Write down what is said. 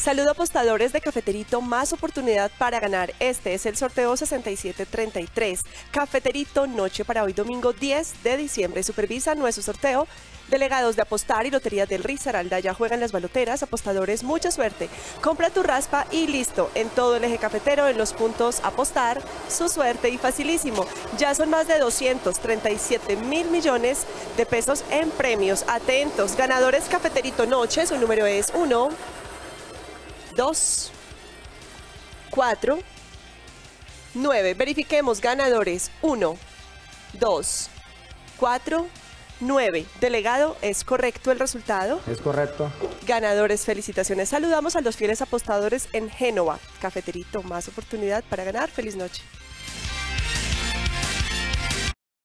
Saludo apostadores de Cafeterito, más oportunidad para ganar. Este es el sorteo 6733. Cafeterito, noche para hoy domingo 10 de diciembre. Supervisa nuestro sorteo delegados de Apostar y Lotería del Risaralda. Ya juegan las baloteras. Apostadores, mucha suerte. Compra tu raspa y listo. En todo el eje cafetero, en los puntos Apostar, su suerte y facilísimo. Ya son más de 237.000 millones de pesos en premios. Atentos, ganadores Cafeterito Noche, su número es 1, 2, 4, 9. Verifiquemos ganadores. 1, 2, 4, 9. Delegado, ¿es correcto el resultado? Es correcto. Ganadores, felicitaciones. Saludamos a los fieles apostadores en Génova. Cafeterito, más oportunidad para ganar. Feliz noche.